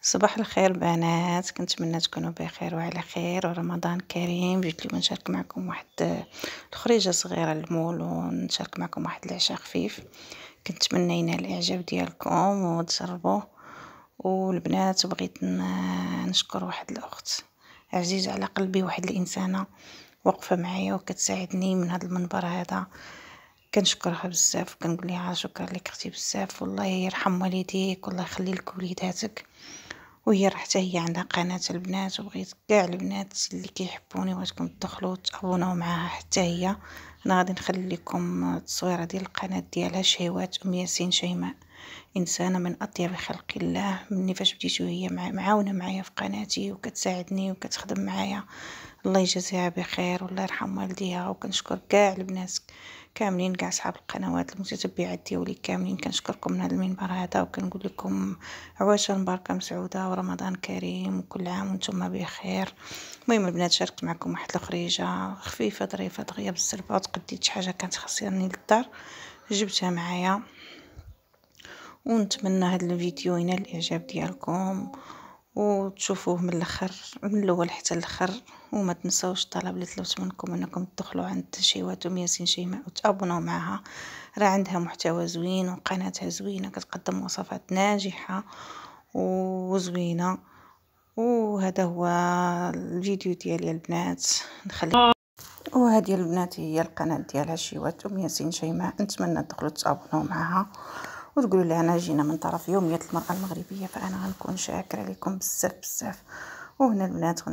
صباح الخير بنات، كنتمنى تكونوا بخير وعلى خير ورمضان كريم. جيت اليوم نشارك معكم واحد الخريجه صغيره للمول ونشارك معكم واحد العشاء خفيف. كنتمنى ينال الاعجاب ديالكم وتجربوه. والبنات بغيت نشكر واحد الاخت عزيزه على قلبي، واحد الانسانه واقفه معايا وكتساعدني من هذا المنبر هذا. كنشكرها بزاف وكنقول لها شكرا لك اختي بزاف، والله يرحم والديك والله يخلي لك وليداتك. وهي راه حتى هي عندها قناة البنات، وبغيت كاع البنات اللي كيحبوني بغيتكم تدخلوا تابوناو معاها حتى هي. انا غادي نخلي لكم التصويره ديال القناه ديالها، شهوات ياسين شيماء، انسانه من اطيب خلق الله. مني فاش بديت وهي معاونه معايا في قناتي وكتساعدني وكتخدم معايا. الله يجازيها بخير والله يرحم والديها. وكنشكر كاع البنات كاملين، كاع صحاب القنوات المتتبعات ديالي كاملين، كنشكركم من هذا المنبر هذا وكنقول لكم عواشر مباركه مسعوده ورمضان كريم وكل عام وانتم بخير. المهم البنات، شاركت معكم واحد الخريجه خفيفه ظريفه دغيا بالزربه، وتقديت شي حاجه كانت خاصني للدار جبتها معايا. ونتمنى هذا الفيديو ينال الاعجاب ديالكم وتشوفوه من الاخر، من الاول حتى الاخر. وما تنساوش الطلب اللي طلبت منكم انكم تدخلوا عند شيوات ياسين شيماء وتابوناو معها. راه عندها محتوى زوين وقناتها زوينه، كتقدم وصفات ناجحه وزوينه. وهذا هو الفيديو ديالي البنات، نخلي. وهذه البنات هي القناه ديالها شيوات ياسين شيماء. نتمنى تدخلوا تابوناو معها وتقولوا لي انا جينا من طرف يوميه المراه المغربيه، فانا غنكون شاكره لكم بزاف بزاف. وهنا البنات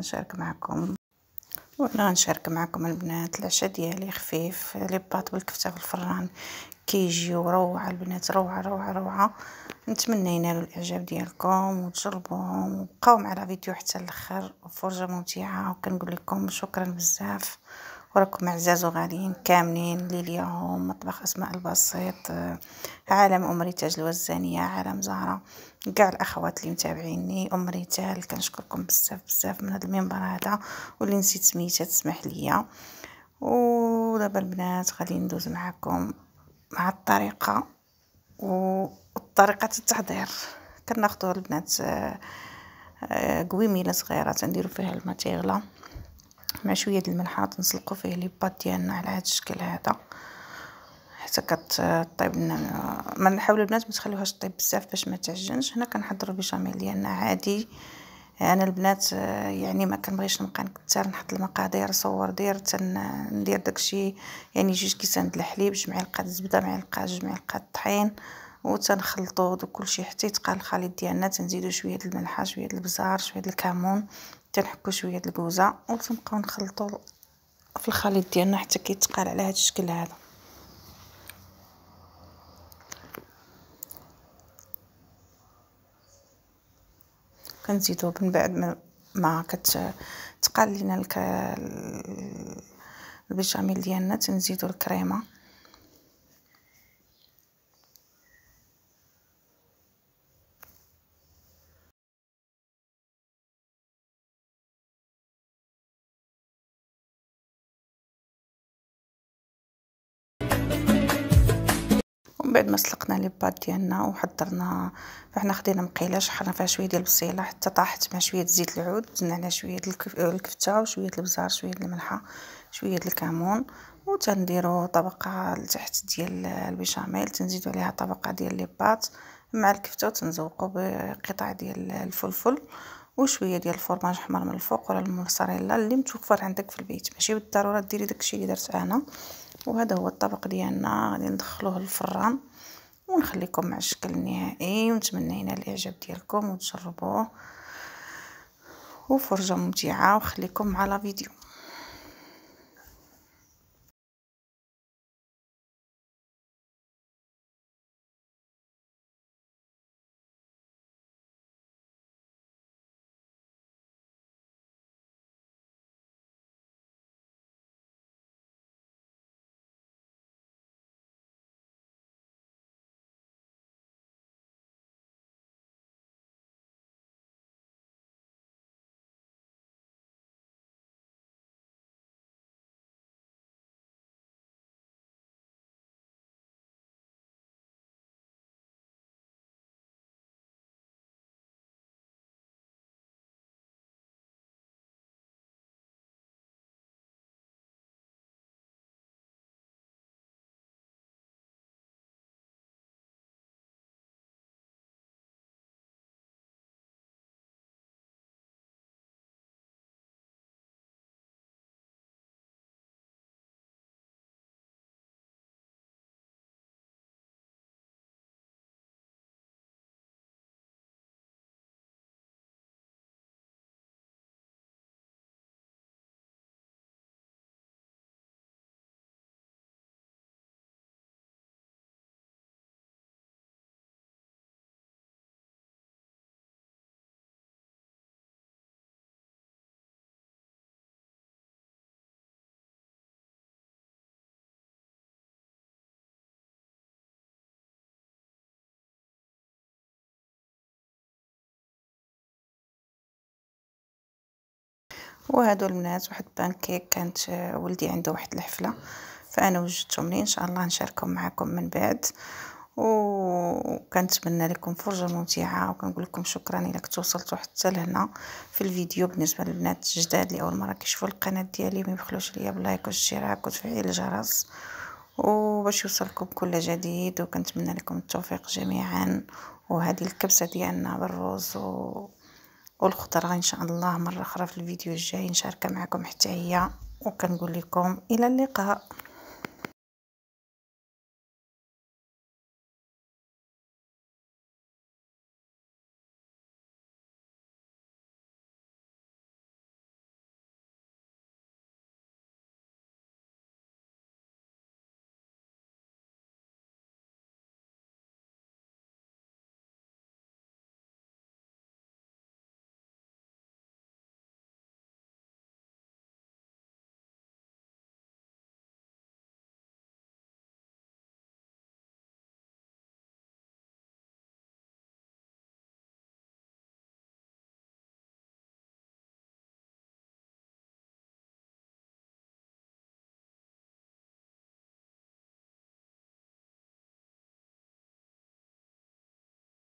غنشارك معكم البنات العشاء ديالي خفيف، لي باط بالكفته في الفران كيجيو روعه البنات، روعه روعه روعه. نتمنى ينالوا الاعجاب ديالكم وتجربوهم وبقاو مع الفيديو حتى الاخر، فرجه ممتعه. وكنقول لكم شكرا بزاف، وراكم عزاز وغاليين كاملين. ليلياهم مطبخ اسماء البسيط، عالم ام ريتاج الوزانيه، عالم زهره، كاع الاخوات اللي متابعيني، ام ريتال، كنشكركم بزاف بزاف من هذا المنبر هذا. واللي نسيت سميتها تسمح ليا. ودابا البنات غادي ندوز معكم مع الطريقه وطريقه التحضير. كناخذوا البنات قويميله صغيره تنديروا فيها الماء تيغلى مع شويه د الملحه، تنسلقوا فيه لي باط ديالنا على هذا الشكل هذا حتى كطيب لنا. ما نحاولوا البنات ما تخليوهاش طيب بزاف باش ما تعجنش. هنا كنحضروا البيشاميل ديالنا عادي. انا البنات يعني ما كنبغيش نبقى نكثر نحط المقادير صور دير ندير داكشي. يعني 2 كيسان د الحليب، 2 معالق الزبده، معلقه 2 معالق الطحين، وتنخلطوا كلشي حتى يتقال الخليط ديالنا. تنزيدوا شويه د الملحه، شويه د البزار، شويه د الكمون، تنحكوا شويه د الكوزه وتنبقاو نخلطوا في الخليط ديالنا حتى كيتقال على هذا الشكل هذا. كنزيدو من بعد ما كتقال لينا البيشاميل ديالنا، تنزيدو الكريمه. ومن بعد ما سلقنا لي باط ديالنا وحضرنا، فحنا خدينا مقيله شحرنا فيها شويه ديال البصيله حتى طاحت مع شويه زيت العود، زدنا عليها شويه الكفته وشويه البزار، شويه الملحه، شويه الكمون. وتنديروا طبقه لتحت ديال البيشاميل، تنزيدوا عليها طبقه ديال لي باط مع الكفته، وتنزوقوا بقطع ديال الفلفل وشويه ديال الفرماج احمر من الفوق ولا الموزاريلا اللي متوفر عندك في البيت، ماشي بالضروره ديري داكشي اللي درت انا. وهذا هو الطبق ديالنا، غادي ندخلوه للفران ونخليكم مع الشكل النهائي. ونتمنى ينال الاعجاب ديالكم وتجربوه، وفرجه ممتعه. وخليكم مع لا فيديو. وهادو البنات واحد بانكيك كانت ولدي عنده واحد الحفلة، فانا وجدتهم لي ان شاء الله نشاركهم معكم من بعد. وكنتمنى لكم فرجة ممتعة، وكنقول لكم شكرا الا كنتو وصلتوا حتى لهنا في الفيديو. بالنسبه للبنات الجداد اللي اول مره كيشوفوا القناه ديالي، ما يبخلوش ليا بلايك واشتراك وتفعيل الجرس وباش يوصلكم كل جديد. وكنتمنى لكم التوفيق جميعا. وهذه الكبسه ديالنا بالرز والخضره ان شاء الله مره اخرى في الفيديو الجاي نشاركها معكم حتى هي. وكنقول لكم الى اللقاء.